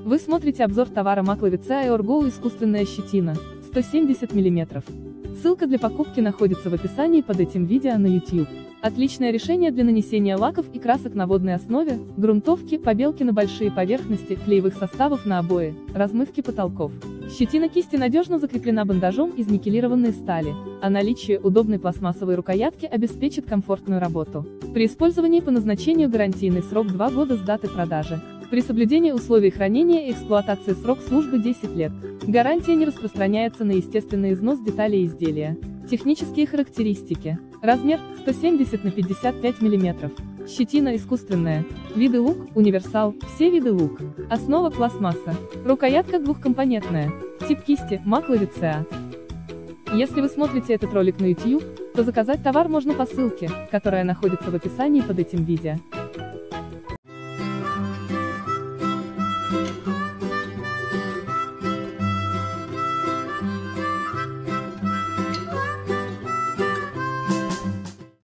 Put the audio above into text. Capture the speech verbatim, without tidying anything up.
Вы смотрите обзор товара Макловица Air Go искусственная щетина, сто семьдесят миллиметров. Ссылка для покупки находится в описании под этим видео на YouTube. Отличное решение для нанесения лаков и красок на водной основе, грунтовки, побелки на большие поверхности, клеевых составов на обои, размывки потолков. Щетина кисти надежно закреплена бандажом из никелированной стали, а наличие удобной пластмассовой рукоятки обеспечит комфортную работу. При использовании по назначению гарантийный срок два года с даты продажи. При соблюдении условий хранения и эксплуатации срок службы десять лет. Гарантия не распространяется на естественный износ деталей изделия. Технические характеристики. Размер сто семьдесят на пятьдесят пять миллиметров. Щетина искусственная. Виды лук, универсал, все виды лук. Основа пластмасса. Рукоятка двухкомпонентная. Тип кисти Макловица. Если вы смотрите этот ролик на YouTube, то заказать товар можно по ссылке, которая находится в описании под этим видео.